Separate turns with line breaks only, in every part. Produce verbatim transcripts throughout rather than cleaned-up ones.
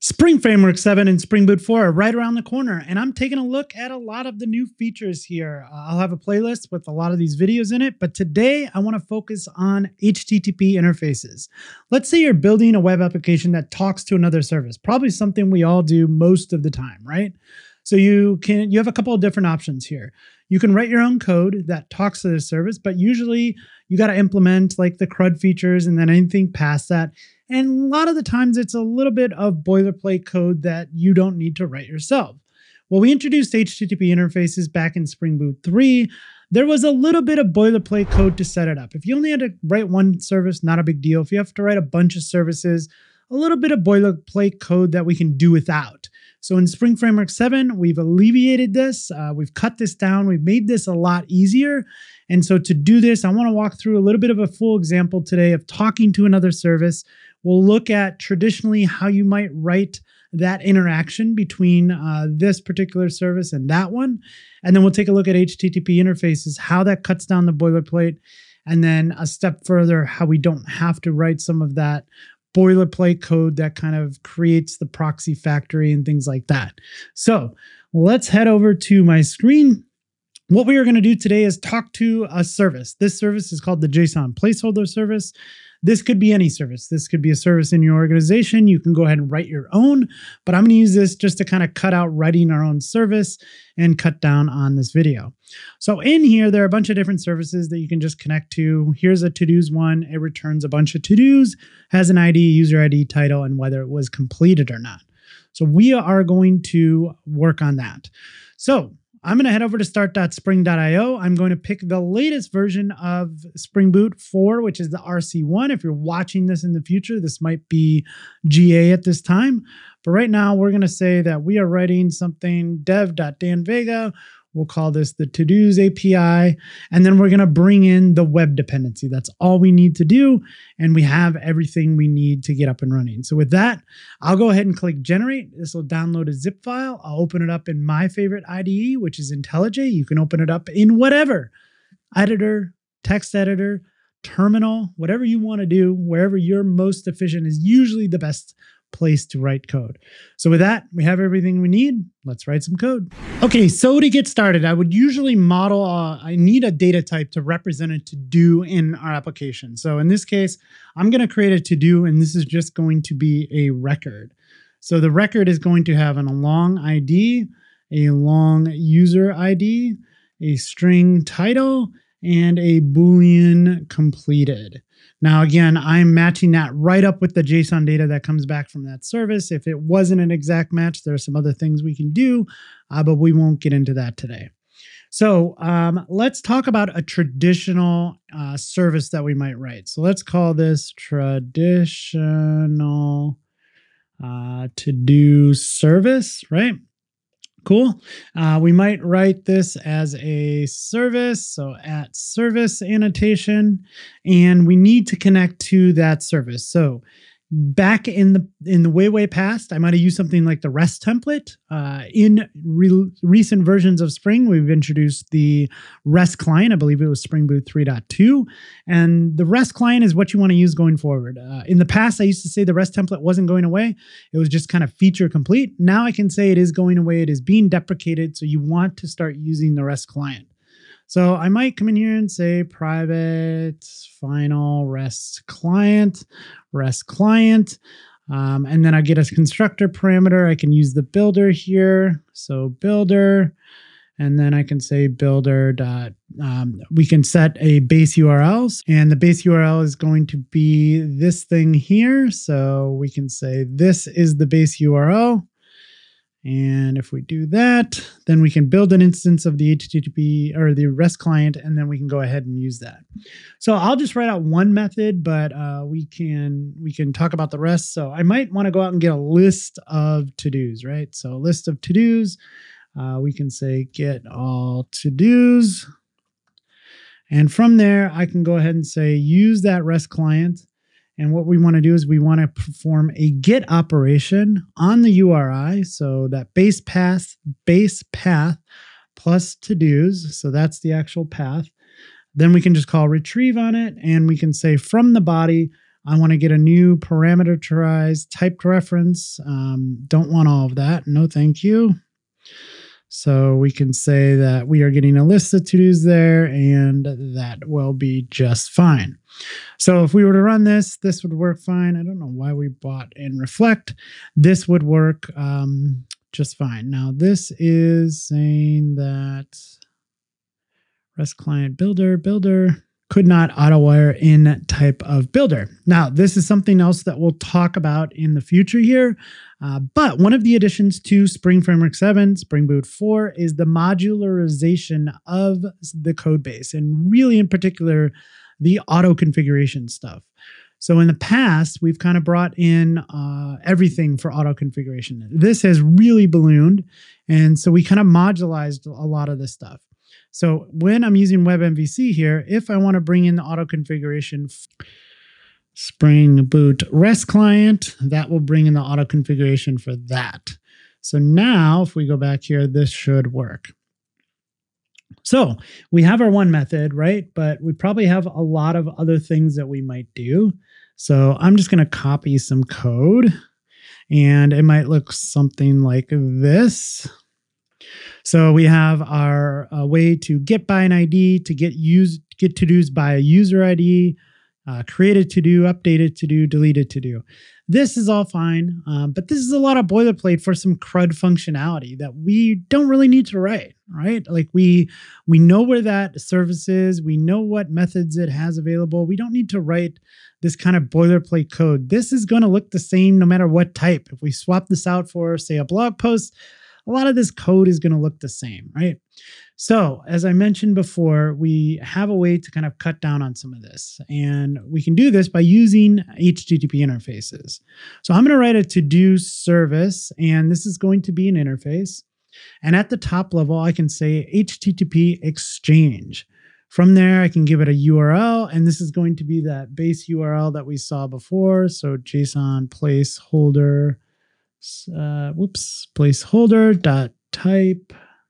Spring Framework seven and Spring Boot four are right around the corner, and I'm taking a look at a lot of the new features here. Uh, I'll have a playlist with a lot of these videos in it, but today I want to focus on H T T P interfaces. Let's say you're building a web application that talks to another service, probably something we all do most of the time, right? So you can you have a couple of different options here. You can write your own code that talks to this service, but usually you got to implement like the CRUD features and then anything past that. And a lot of the times it's a little bit of boilerplate code that you don't need to write yourself. Well, we introduced H T T P interfaces back in Spring Boot three. There was a little bit of boilerplate code to set it up. If you only had to write one service, not a big deal. If you have to write a bunch of services, a little bit of boilerplate code that we can do without. So in Spring Framework seven, we've alleviated this. Uh, we've cut this down. We've made this a lot easier. And so to do this, I want to walk through a little bit of a full example today of talking to another service. We'll look at traditionally how you might write that interaction between uh, this particular service and that one. And then we'll take a look at H T T P interfaces, how that cuts down the boilerplate. And then a step further, how we don't have to write some of that boilerplate code that kind of creates the proxy factory and things like that. So let's head over to my screen. What we are going to do today is talk to a service. This service is called the JSON placeholder service. This could be any service. This could be a service in your organization. You can go ahead and write your own, but I'm going to use this just to kind of cut out writing our own service and cut down on this video. So in here, there are a bunch of different services that you can just connect to. Here's a to-dos one. It returns a bunch of to-dos, has an I D, user I D, title, and whether it was completed or not. So we are going to work on that. So I'm going to head over to start dot spring dot i o. I'm going to pick the latest version of Spring Boot four, which is the R C one. If you're watching this in the future, this might be G A at this time. But right now, we're going to say that we are writing something dev dot dan vega. We'll call this the To-Dos A P I. And then we're going to bring in the web dependency. That's all we need to do. And we have everything we need to get up and running. So with that, I'll go ahead and click generate. This will download a zip file. I'll open it up in my favorite I D E, which is IntelliJ. You can open it up in whatever editor, text editor, terminal, whatever you want to do, wherever you're most efficient is usually the best place to write code. So with that, we have everything we need. Let's write some code. Okay, so to get started, I would usually model, uh, I need a data type to represent a to-do in our application. So in this case, I'm going to create a to-do, and this is just going to be a record. So the record is going to have an, a long I D, a long user I D, a string title, and a Boolean completed. Now, again, I'm matching that right up with the JSON data that comes back from that service. If it wasn't an exact match, there are some other things we can do, uh, but we won't get into that today. So um, let's talk about a traditional uh, service that we might write. So let's call this traditional uh, to-do service, right? Cool. Uh, we might write this as a service. So at service annotation, and we need to connect to that service. So back in the in the way, way past, I might have used something like the RestTemplate. Uh, in re recent versions of Spring, we've introduced the RestClient. I believe it was Spring Boot three point two. And the RestClient is what you want to use going forward. Uh, in the past, I used to say the RestTemplate wasn't going away. It was just kind of feature complete. Now I can say it is going away. It is being deprecated. So you want to start using the RestClient. So I might come in here and say private final REST client, REST client. Um, and then I get a constructor parameter. I can use the builder here. So builder, and then I can say builder dot, um, we can set a base U R L, and the base U R L is going to be this thing here. So we can say this is the base U R L. And if we do that, then we can build an instance of the H T T P or the REST client, and then we can go ahead and use that. So I'll just write out one method, but uh, we can we can talk about the rest. So I might want to go out and get a list of to-dos, right? So a list of to-dos, uh, we can say get all to-dos. And from there, I can go ahead and say use that REST client. And what we want to do is we want to perform a get operation on the U R I. So that base path, base path plus to-dos. So that's the actual path. Then we can just call retrieve on it. And we can say from the body, I want to get a new parameterized typed reference. Um, don't want all of that. No, thank you. So we can say that we are getting a list of to-dos there, and that will be just fine. So if we were to run this, this would work fine. I don't know why we bought in reflect. This would work um, just fine. Now this is saying that RestClient builder, builder could not autowire in type of builder. Now, this is something else that we'll talk about in the future here. Uh, but one of the additions to Spring Framework seven, Spring Boot four, is the modularization of the code base, and really in particular, the auto configuration stuff. So in the past, we've kind of brought in uh, everything for auto configuration. This has really ballooned. And so we kind of modularized a lot of this stuff. So when I'm using WebMVC here, if I want to bring in the auto configuration, Spring Boot RestClient, that will bring in the auto configuration for that. So now if we go back here, this should work. So we have our one method, right? But we probably have a lot of other things that we might do. So I'm just going to copy some code, and it might look something like this. So we have our uh, way to get by an I D, to get use, get to-dos by a user I D, uh, create a to-do, update a to-do, delete a to-do. This is all fine, um, but this is a lot of boilerplate for some CRUD functionality that we don't really need to write, right? Like we, we know where that service is. We know what methods it has available. We don't need to write this kind of boilerplate code. This is going to look the same no matter what type. If we swap this out for, say, a blog post, a lot of this code is going to look the same, right? So as I mentioned before, we have a way to kind of cut down on some of this. And we can do this by using H T T P interfaces. So I'm going to write a to-do service, and this is going to be an interface. And at the top level, I can say H T T P exchange. From there, I can give it a U R L, and this is going to be that base U R L that we saw before. So JSON placeholder Uh, whoops, placeholder dot type.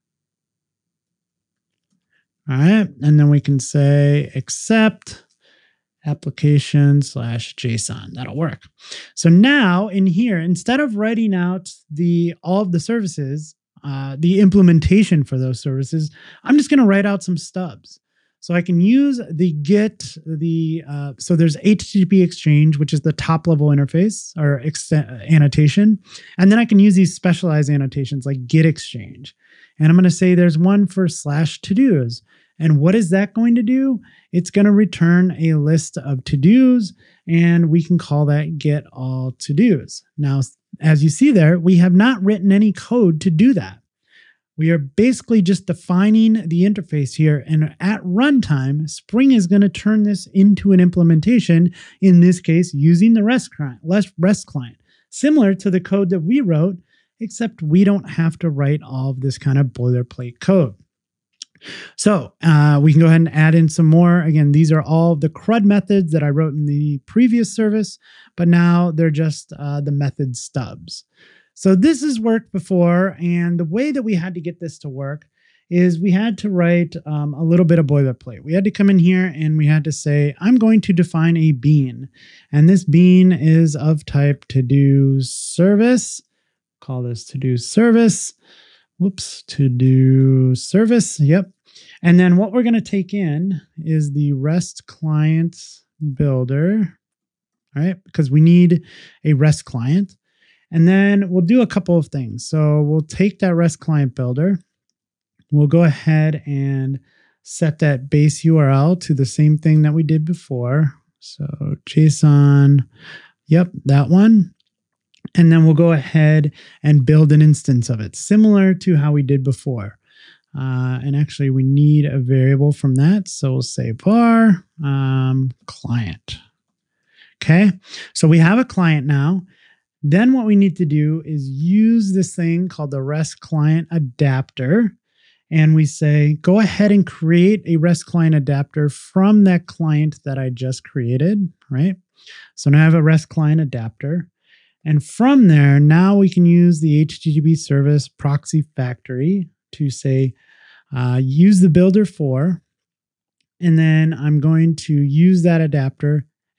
All right, and then we can say accept application slash JSON. That'll work. So now in here, instead of writing out the all of the services, uh, the implementation for those services, I'm just going to write out some stubs. So I can use the get, the, uh, so there's H T T P exchange, which is the top level interface or annotation. And then I can use these specialized annotations like get exchange. And I'm going to say there's one for slash to-dos. And what is that going to do? It's going to return a list of to-dos, and we can call that get all to-dos. Now, as you see there, we have not written any code to do that. We are basically just defining the interface here, and at runtime, Spring is going to turn this into an implementation, in this case, using the REST client, REST client, similar to the code that we wrote, except we don't have to write all of this kind of boilerplate code. So uh, we can go ahead and add in some more. Again, these are all the CRUD methods that I wrote in the previous service, but now they're just uh, the method stubs. So this has worked before, and the way that we had to get this to work is we had to write um, a little bit of boilerplate. We had to come in here and we had to say, I'm going to define a bean, and this bean is of type to-do service. Call this to-do service. Whoops, to-do service. Yep. And then what we're going to take in is the RestClient builder, all right? Because we need a REST client. And then we'll do a couple of things. So we'll take that RestClient builder. We'll go ahead and set that base U R L to the same thing that we did before. So JSON, yep, that one. And then we'll go ahead and build an instance of it, similar to how we did before. Uh, and actually, we need a variable from that. So we'll say var um, client. Okay, so we have a client now. Then what we need to do is use this thing called the RestClient adapter. And we say, go ahead and create a RestClient adapter from that client that I just created, right? So now I have a RestClient adapter. And from there, now we can use the H T T P service proxy factory to say, uh, use the builder for, and then I'm going to use that adapter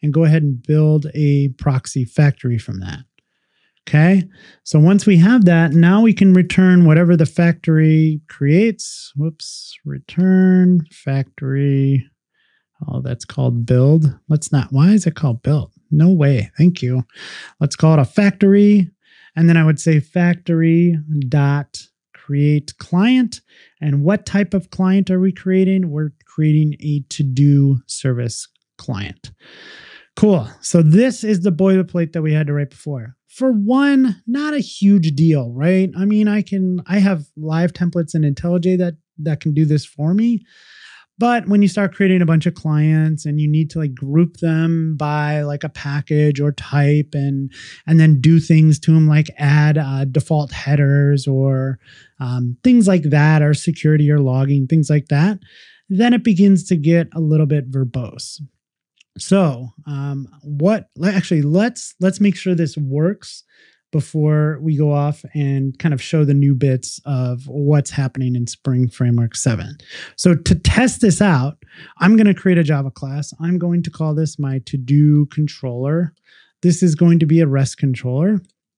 and go ahead and build a proxy factory from that. Okay, so once we have that, now we can return whatever the factory creates. Whoops, return factory. Oh, that's called build. Let's not, why is it called build? No way, thank you. Let's call it a factory. And then I would say factory dot create client. And what type of client are we creating? We're creating a to-do service client. Cool. So this is the boilerplate that we had to write before. For one, not a huge deal, right? I mean, I can, I have live templates in IntelliJ that, that can do this for me. But when you start creating a bunch of clients and you need to like group them by like a package or type and, and then do things to them like add uh, default headers or um, things like that, or security or logging, things like that, then it begins to get a little bit verbose. So um, what actually let's let's make sure this works before we go off and kind of show the new bits of what's happening in Spring Framework seven. So to test this out, I'm going to create a Java class. I'm going to call this my to-do controller. This is going to be a REST controller.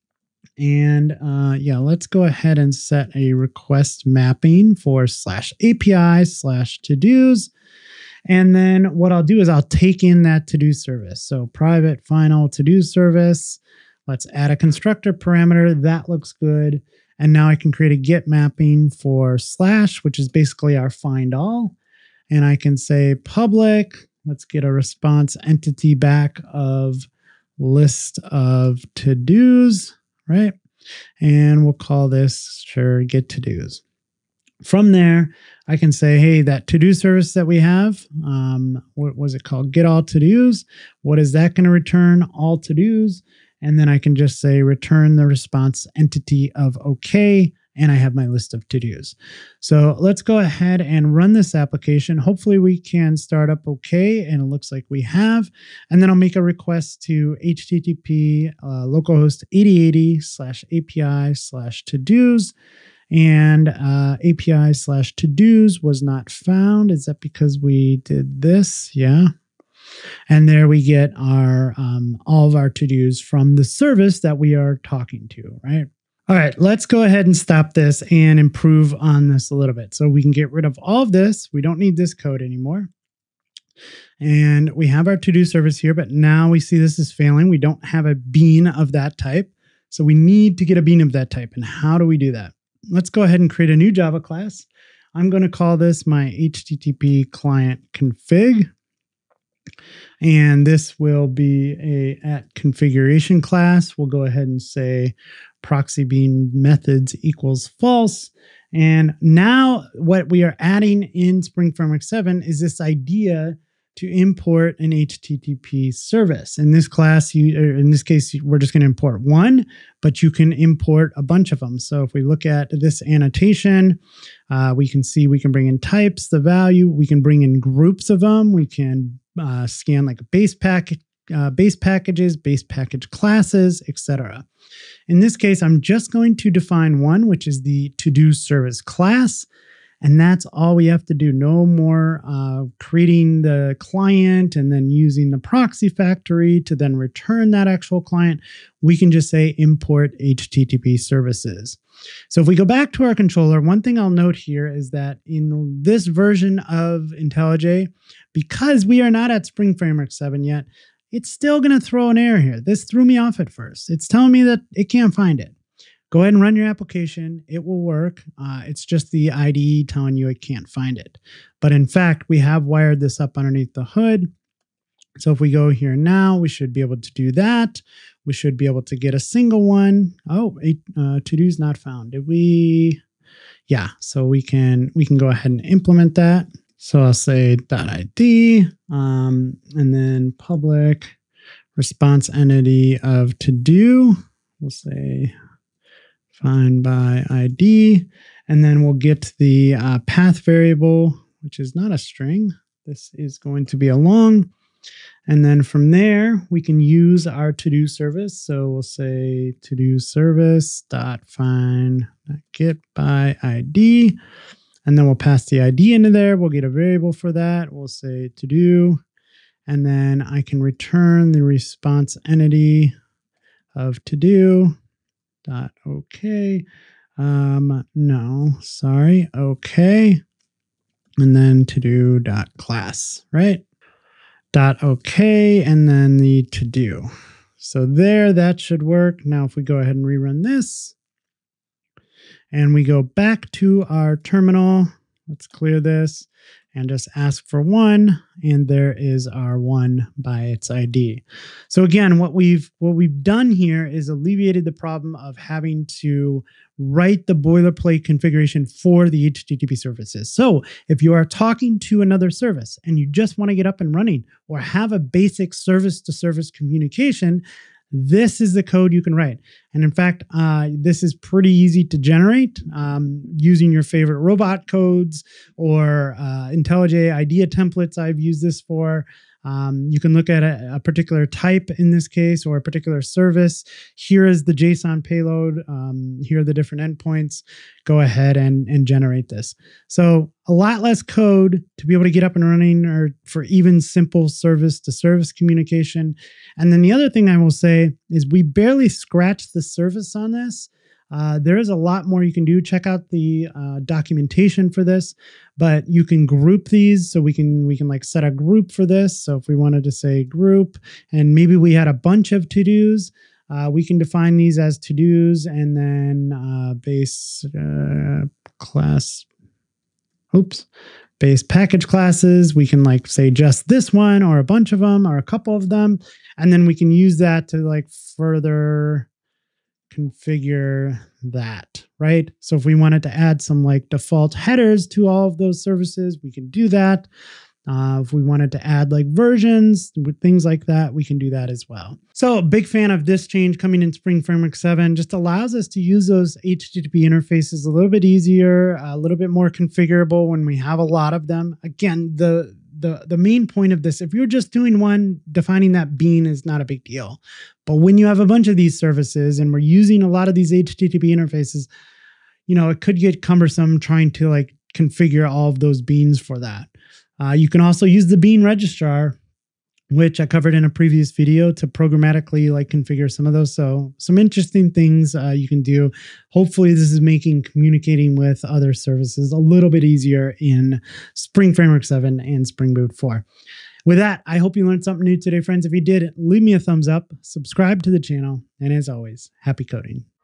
And uh, yeah, let's go ahead and set a request mapping for slash A P I slash to-dos. And then what I'll do is I'll take in that to-do service. So private final to-do service. Let's add a constructor parameter. That looks good. And now I can create a get mapping for slash, which is basically our find all. And I can say public. Let's get a response entity back of list of to-dos, right? And we'll call this, sure, get to-dos. From there, I can say, hey, that to-do service that we have, um, what was it called? Get all to-dos. What is that going to return? All to-dos. And then I can just say return the response entity of OK, and I have my list of to-dos. So let's go ahead and run this application. Hopefully we can start up OK, and it looks like we have. And then I'll make a request to H T T P uh, localhost eighty eighty slash A P I slash to-dos. And uh, A P I slash to-dos was not found. Is that because we did this? Yeah. And there we get our um, all of our to-dos from the service that we are talking to, right? All right, let's go ahead and stop this and improve on this a little bit. So we can get rid of all of this. We don't need this code anymore. And we have our to-do service here, but now we see this is failing. We don't have a bean of that type. So we need to get a bean of that type. And how do we do that? Let's go ahead and create a new Java class. I'm going to call this my H T T P client config. And this will be a at configuration class. We'll go ahead and say proxy bean methods equals false. And now what we are adding in Spring Framework seven is this idea to import an H T T P service. In this class, you, or in this case, we're just going to import one, but you can import a bunch of them. So if we look at this annotation, uh, we can see we can bring in types, the value, we can bring in groups of them. We can uh, scan like base package, uh, base packages, base package classes, et cetera. In this case, I'm just going to define one, which is the to-do service class. And that's all we have to do. No more uh, creating the client and then using the proxy factory to then return that actual client. We can just say import H T T P services. So if we go back to our controller, one thing I'll note here is that in this version of IntelliJ, because we are not at Spring Framework seven yet, it's still going to throw an error here. This threw me off at first. It's telling me that it can't find it. Go ahead and run your application. It will work. Uh, it's just the I D E telling you it can't find it. But in fact, we have wired this up underneath the hood. So if we go here now, we should be able to do that. We should be able to get a single one. Oh, eight, uh, to-dos not found. Did we? Yeah, so we can we can go ahead and implement that. So I'll say .id um, and then public response entity of to-do. We'll say find by I D, and then we'll get the uh, path variable, which is not a string. This is going to be a long. And then from there, we can use our to-do service. So we'll say to-do service dot find get by I D, and then we'll pass the I D into there. We'll get a variable for that. We'll say to-do, And then I can return the response entity of to-do dot okay. Um, no, sorry. Okay. And then to-do dot class, right? Dot okay. And then the to-do. So there, that should work. Now, if we go ahead and rerun this and we go back to our terminal, let's clear this and just ask for one, and there is our one by its I D. So again, what we've what we've done here is alleviated the problem of having to write the boilerplate configuration for the H T T P services. So if you are talking to another service and you just want to get up and running or have a basic service-to-service communication, this is the code you can write. And in fact, uh, this is pretty easy to generate um, using your favorite robot codes or uh, IntelliJ IDEA templates. I've used this for. Um, you can look at a, a particular type in this case or a particular service. Here is the JSON payload. Um, here are the different endpoints. Go ahead and, and generate this. So a lot less code to be able to get up and running or for even simple service to service communication. And then the other thing I will say is we barely scratched the surface on this. Uh, there is a lot more you can do. Check out the uh, documentation for this, but you can group these. So we can we can like set a group for this. So if we wanted to say group, and maybe we had a bunch of to-dos, uh, we can define these as to-dos, and then uh, base uh, class. Oops. Base package classes. We can like say just this one or a bunch of them or a couple of them, and then we can use that to like further configure that, right? So if we wanted to add some like default headers to all of those services, we can do that. Uh, if we wanted to add like versions with things like that, we can do that as well. So a big fan of this change coming in Spring Framework seven. Just allows us to use those H T T P interfaces a little bit easier, a little bit more configurable when we have a lot of them. Again, the The, the main point of this, if you're just doing one, defining that bean is not a big deal. But when you have a bunch of these services and we're using a lot of these H T T P interfaces, you know, it could get cumbersome trying to like configure all of those beans for that. Uh, you can also use the bean registrar, which I covered in a previous video, to programmatically like configure some of those. So some interesting things uh, you can do. Hopefully this is making communicating with other services a little bit easier in Spring Framework seven and Spring Boot four. With that, I hope you learned something new today, friends. If you did, leave me a thumbs up, subscribe to the channel, and as always, happy coding.